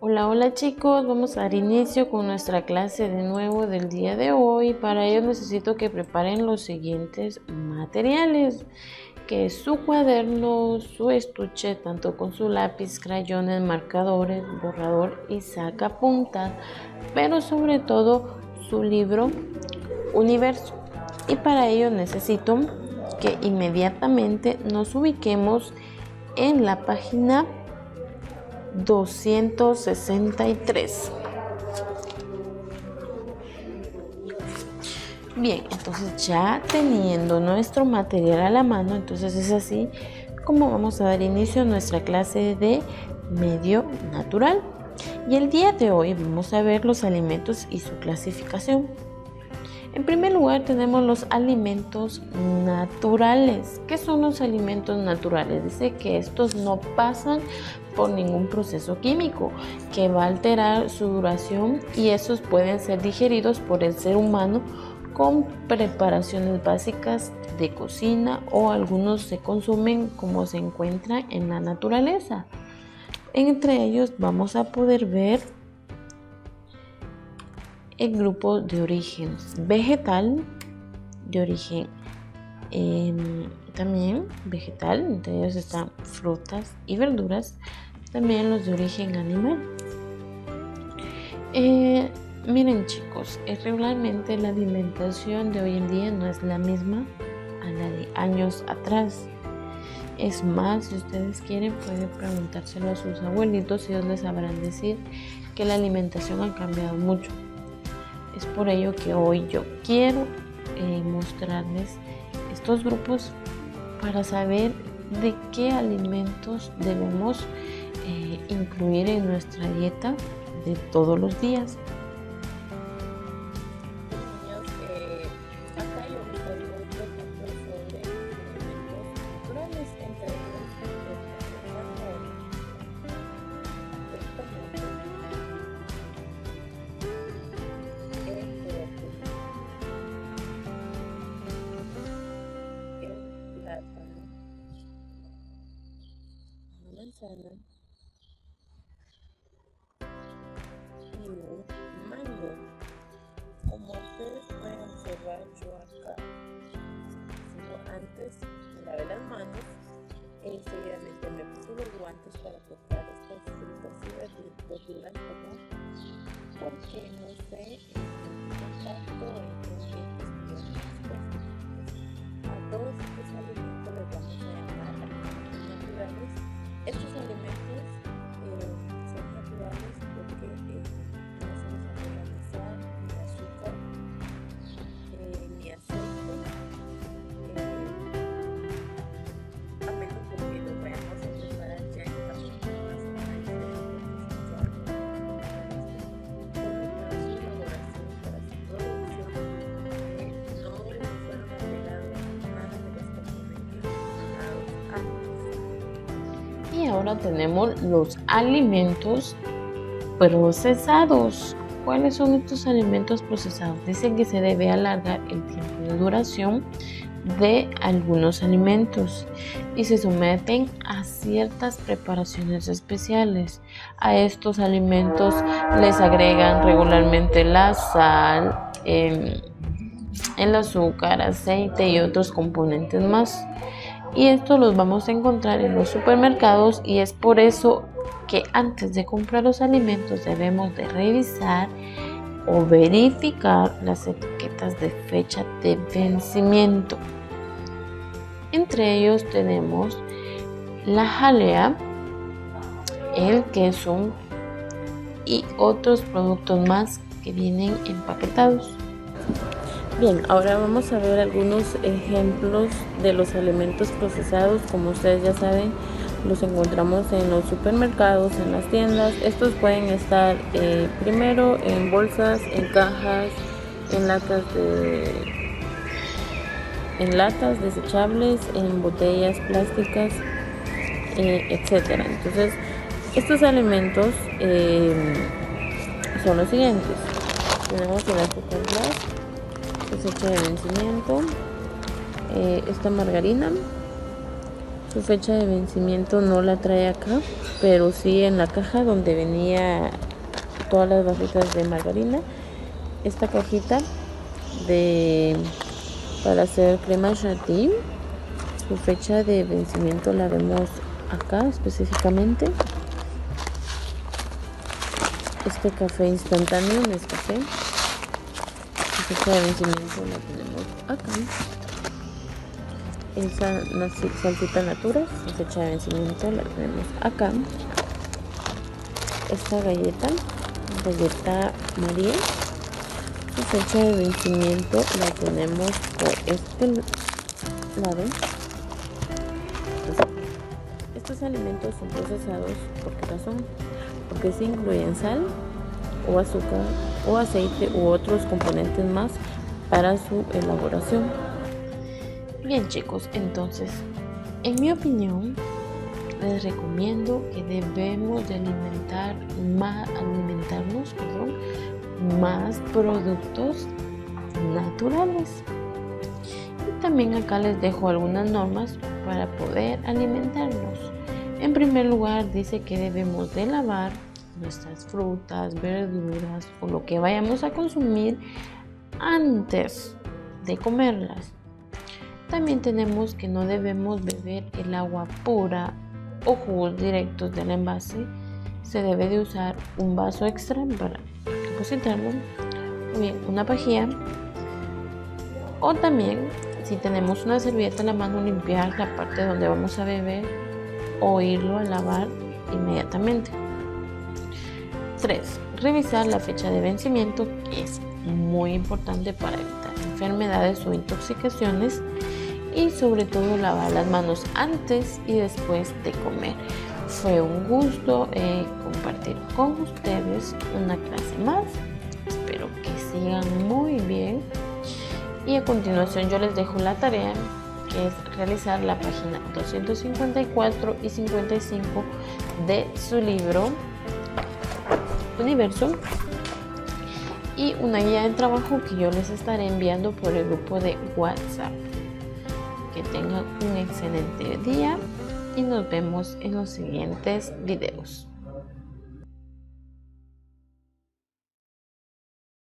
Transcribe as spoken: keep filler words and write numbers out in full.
Hola, hola chicos, vamos a dar inicio con nuestra clase de nuevo del día de hoy. Para ello necesito que preparen los siguientes materiales, que es su cuaderno, su estuche, tanto con su lápiz, crayones, marcadores, borrador y sacapuntas, pero sobre todo su libro Universo. Y para ello necesito que inmediatamente nos ubiquemos en la página doscientos sesenta y tres. Bien, entonces ya teniendo nuestro material a la mano, entonces es así como vamos a dar inicio a nuestra clase de medio natural. Y el día de hoy vamos a ver los alimentos y su clasificación. En primer lugar tenemos los alimentos naturales. ¿Qué son los alimentos naturales? Dice que estos no pasan por ningún proceso químico que va a alterar su duración y esos pueden ser digeridos por el ser humano con preparaciones básicas de cocina o algunos se consumen como se encuentra en la naturaleza. Entre ellos vamos a poder ver el grupo de origen vegetal, de origen eh, también vegetal, entre ellos están frutas y verduras, también los de origen animal. Eh, miren chicos, eh, regularmente la alimentación de hoy en día no es la misma a la de años atrás. Es más, si ustedes quieren pueden preguntárselo a sus abuelitos y ellos les sabrán decir que la alimentación ha cambiado mucho. Es por ello que hoy yo quiero eh, mostrarles estos grupos para saber de qué alimentos debemos eh, incluir en nuestra dieta de todos los días. Niños, eh, acá yo les doy otro ejemplo sobre alimentos naturales, entre ellos el carbón, el tomate, el brócoli, el plátano, la manzana y un mango. Como ustedes pueden observar, yo acá, como antes me lavé las manos e seguidamente me puse los guantes para tocar estas frutas y verduras, perdón, porque no sé el contacto entre ellos y otras cosas. A todos estos alimentos les vamos a llamar alimentos naturales. Estos alimentos eh, son naturales porque eh, no se les agrega sal, ni azúcar, eh, ni aceite, eh, a menos porque los vayamos a preparar ya en cápsulas diferentes, por lo para su elaboración, para su producción, eh, no les fueron agregados nada de los componentes mencionados antes. Y ahora tenemos los alimentos procesados. ¿Cuáles son estos alimentos procesados? Dicen que se debe alargar el tiempo de duración de algunos alimentos y se someten a ciertas preparaciones especiales. A estos alimentos les agregan regularmente la sal, eh, el azúcar, aceite y otros componentes más. Y esto los vamos a encontrar en los supermercados y es por eso que antes de comprar los alimentos debemos de revisar o verificar las etiquetas de fecha de vencimiento. Entre ellos tenemos la jalea, el queso y otros productos más que vienen empaquetados. Bien, ahora vamos a ver algunos ejemplos de los alimentos procesados. Como ustedes ya saben, los encontramos en los supermercados, en las tiendas. Estos pueden estar eh, primero en bolsas, en cajas, en latas de, en latas desechables, en botellas plásticas, eh, etcétera. Entonces, estos alimentos eh, son los siguientes. Tenemos el azúcar glass, fecha de vencimiento, eh, esta margarina, Su fecha de vencimiento no la trae acá, pero sí en la caja donde venía todas las barritas de margarina. Esta cajita de para hacer crema chantilly, su fecha de vencimiento la vemos acá específicamente. Este café instantáneo, Nescafé, su fecha de vencimiento la tenemos acá. Esa salsita natura, su fecha de vencimiento la tenemos acá. Esta galleta, galleta María, su fecha de vencimiento la tenemos por este lado. Entonces, estos alimentos son procesados, ¿por qué razón? Porque se incluyen sal o azúcar o aceite u otros componentes más para su elaboración. Bien chicos, entonces, en mi opinión, les recomiendo que debemos de alimentar más, alimentarnos perdón, más productos naturales. Y también acá les dejo algunas normas para poder alimentarnos. En primer lugar, dice que debemos de lavar nuestras frutas, verduras o lo que vayamos a consumir antes de comerlas. También tenemos que no debemos beber el agua pura o jugos directos del envase. Se debe de usar un vaso extra para depositarlo, o bien una pajilla, o también si tenemos una servilleta en la mano, limpiar la parte donde vamos a beber o irlo a lavar inmediatamente. tres. Revisar la fecha de vencimiento, que es muy importante para evitar enfermedades o intoxicaciones. Y sobre todo lavar las manos antes y después de comer. Fue un gusto eh, compartir con ustedes una clase más. Espero que sigan muy bien. Y a continuación yo les dejo la tarea, que es realizar la página doscientos cincuenta y cuatro y cincuenta y cinco de su libro Universo, y una guía de trabajo que yo les estaré enviando por el grupo de WhatsApp. Que tengan un excelente día y nos vemos en los siguientes videos.